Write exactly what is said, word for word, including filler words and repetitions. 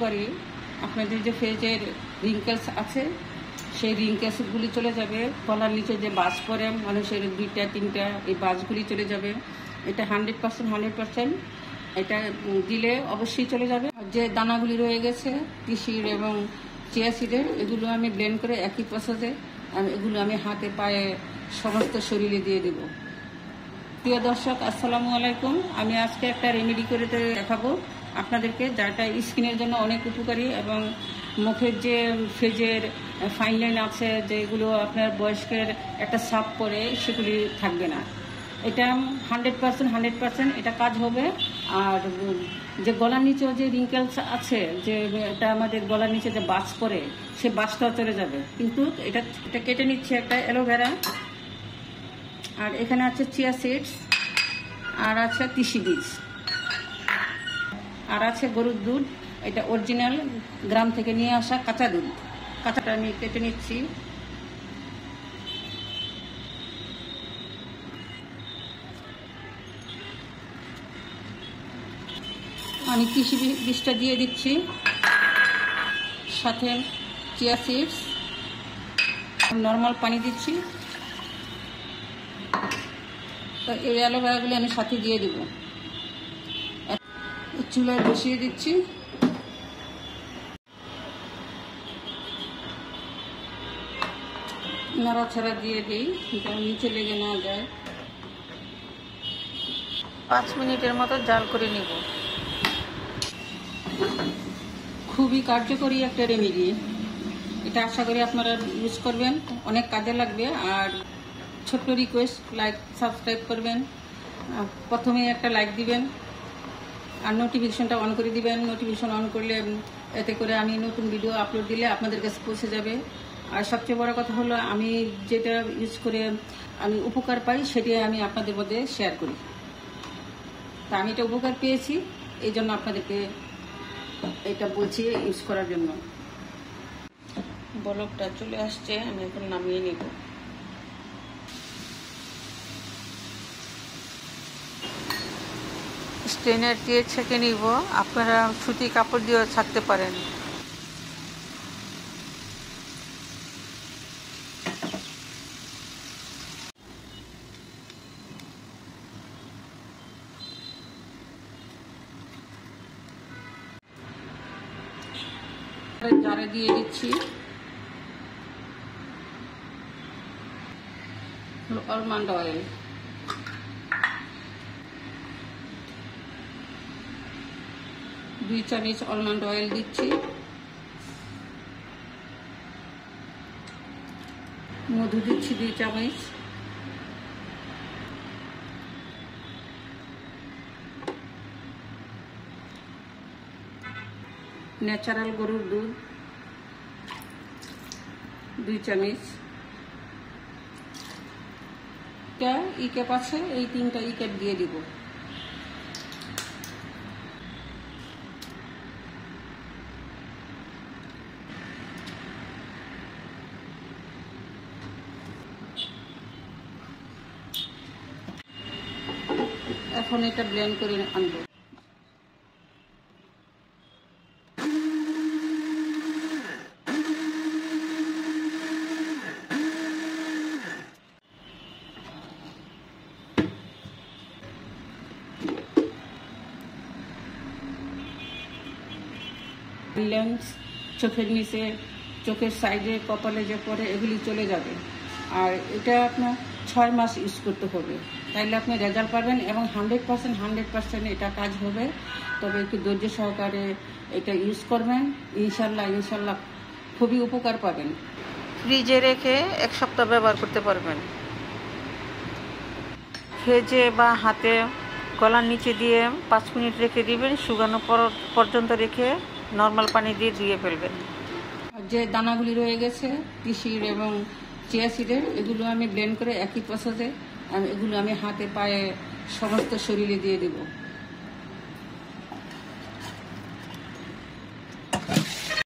করি আপনাদের যে ফেজের রিঙ্কেলস আছে সেই রিঙ্কেলসগুলি চলে যাবে, গলার নিচে যে বাজ পরে মানুষের দুইটা তিনটা এই বাজগুলি চলে যাবে। এটা হান্ড্রেড পার্সেন্ট হান্ড্রেড পার্সেন্ট এটা দিলে অবশ্যই চলে যাবে। আর যে দানাগুলি রয়ে গেছে তিসির এবং চিয়া সিডের, এগুলো আমি ব্লেন্ড করে একই প্রসেসে এগুলো আমি হাতে পায়ে সমস্ত শরীরে দিয়ে দেব। প্রিয় দর্শক, আসসালামু আলাইকুম। আমি আজকে একটা রেমেডি করে দেখাবো আপনাদেরকে, যেটা স্কিনের জন্য অনেক উপকারী এবং মুখের যে ফেজের ফাইন লাইন আছে যেগুলো আপনার বয়স্কের একটা ছাপ পরে সেগুলি থাকবে না। এটা হান্ড্রেড পার্সেন্ট হান্ড্রেড পার্সেন্ট এটা কাজ হবে। আর যে গলার নিচেও যে রিঙ্কেলস আছে, যে এটা আমাদের গলার নিচে যে বাজ পরে সে বাজটাও চলে যাবে। কিন্তু এটা এটা কেটে নিচ্ছে একটা অ্যালোভেরা, আর এখানে আছে চিয়া সিডস, আর আছে তিসি বীজ, আর আছে গরুর দুধ। এটা অরিজিনাল গ্রাম থেকে নিয়ে আসা কাঁচা দুধ। কাঁচাটা আমি কেটে নিচ্ছি। আমি তিসি বীজটা দিয়ে দিচ্ছি, সাথে চিয়া সিডস, নর্মাল পানি দিচ্ছি। তো এই অ্যালোভেরাগুলি আমি সাথে দিয়ে দিব। চুলায় বসিয়ে দিচ্ছি। নাড়াচাড়া দিয়ে দিই যেন নিচে লেগে না যায়। পাঁচ মিনিটের মতো জাল করে নিব। খুবই কার্যকরী একটা রেমেডি, এটা আশা করি আপনারা ইউজ করবেন, অনেক কাজে লাগবে। আর ছোট্ট রিকোয়েস্ট, লাইক সাবস্ক্রাইব করবেন, প্রথমে একটা লাইক দিবেন, আর নোটিফিকেশনটা অন করে দিবেন। নোটিফিকেশন অন করলে এতে করে আমি নতুন ভিডিও আপলোড দিলে আপনাদের কাছে পৌঁছে যাবে। আর সবচেয়ে বড় কথা হলো, আমি যেটা ইউজ করে আমি উপকার পাই সেটা আমি আপনাদের মধ্যে শেয়ার করি। তা আমি এটা উপকার পেয়েছি, এই জন্য আপনাদেরকে এটা বলছি ইউজ করার জন্য। বলকটা চলে আসছে, আমি এখন নামিয়ে নেব। স্ট্রেনার দিয়ে ছেঁকে নিব, আপনারা সুতি কাপড় দিয়েও ছাড়তে পারেন। জারে দিয়ে দিচ্ছি আলমন্ড অয়েল, দুই চামচ আলমন্ড অয়েল দিচ্ছি। মধু দিচ্ছি দুই চামচ, ন্যাচারাল গরুর দুধ দুই চামচ, ই ক্যাপ আছে এই তিনটা ই ক্যাপ দিয়ে দিব। এখন এটা ব্লেন্ড করে আনবো। লেন্স চোখের নিচে, চোখের সাইডে, কপালে যে পরে এগুলি চলে যাবে। আর এটা আপনার ছয় মাস ইউজ করতে হবে, তাইলে আপনি রেজাল্ট পাবেন এবং হান্ড্রেড পার্সেন্ট হান্ড্রেড পার্সেন্ট এটা কাজ হবে। তবে একটু ধৈর্য সহকারে এটা ইউজ করবেন, ইনশাল্লাহ ইনশাল্লাহ খুবই উপকার পাবেন। ফ্রিজে রেখে এক সপ্তাহ ব্যবহার করতে পারবেন। ফ্রিজে বা হাতে গলার নিচে দিয়ে পাঁচ মিনিট রেখে দিবেন, শুকানো পর্যন্ত রেখে নর্মাল পানি দিয়ে ধুয়ে ফেলবেন। যে দানাগুলি রয়ে গেছে তিসির এবং চিয়া সিডের, এগুলো আমি ব্লেন্ড করে একই প্রসেসে এগুলো আমি হাতে পায়ে সমস্ত শরীরে দিয়ে দেব।